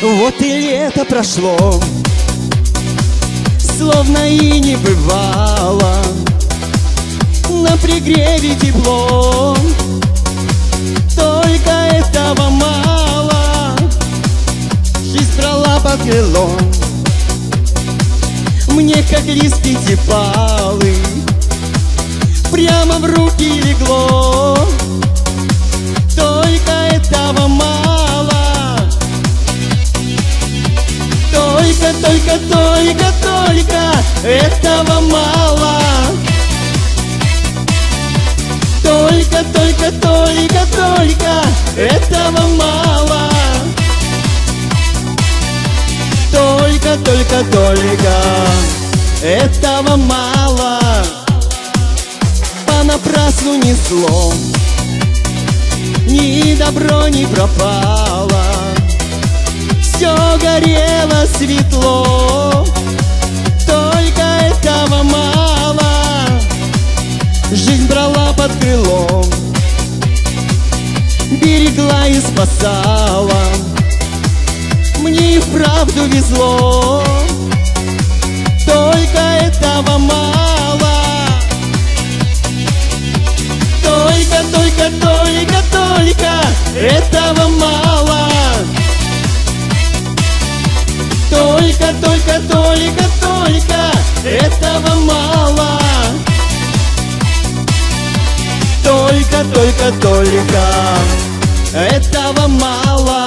Вот и лето прошло, словно и не бывало. На пригреве тепло, только этого мало. Жизнь брала под крыло, мне как лист пятипалый прямо в руки легло. Только этого мало. Только этого мало. Только этого мало. Только этого мало. Понапрасну ни зло, ни добро не пропало. Все горело светло, только этого мало. Жизнь брала под крыло, берегла и спасала. Мне и вправду везло, только этого мало. Только этого мало. Только этого мало. Только этого мало.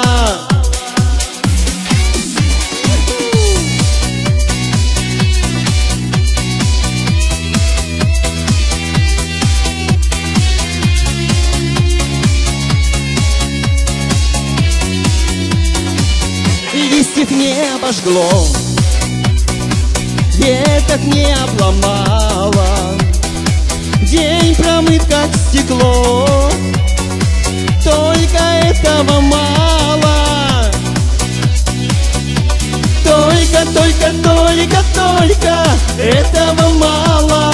Листьев не обожгло, веток не обломало. День промыт как стекло, только этого мало. Только этого мало.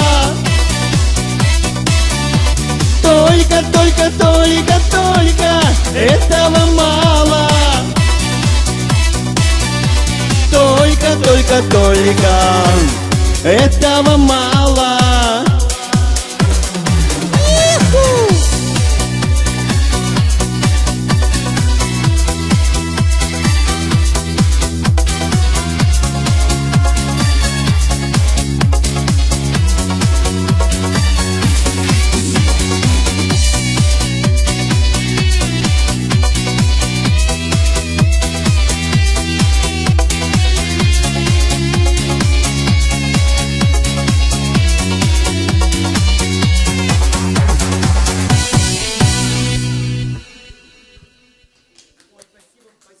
Только этого мало. Только этого мало.